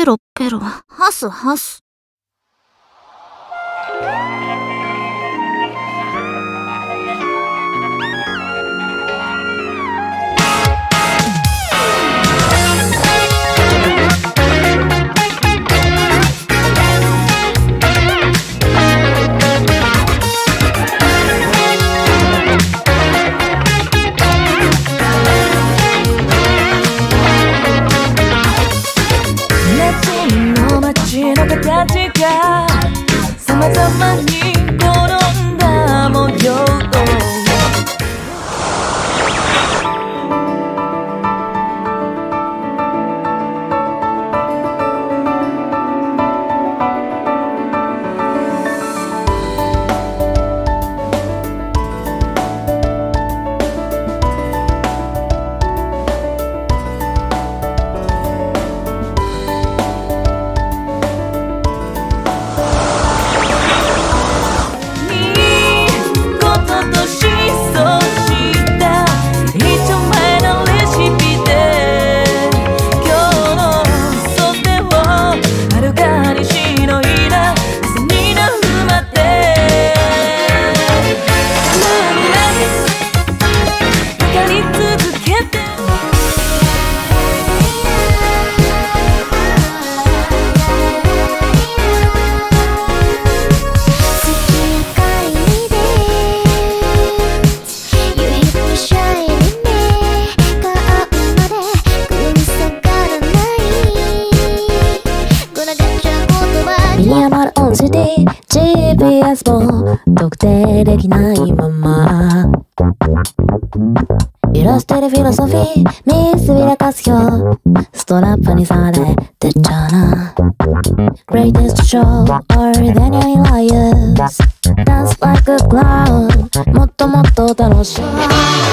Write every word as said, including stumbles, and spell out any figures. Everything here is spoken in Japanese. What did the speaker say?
ロペロ、ハスハス。 形が様々に転んだ模様ジーピーエス も特定できないまま揺らしてるフィロソフィー見すびらかすよストラップにされてちゃな Greatest show or than your liars Dance like a clown もっともっと楽しい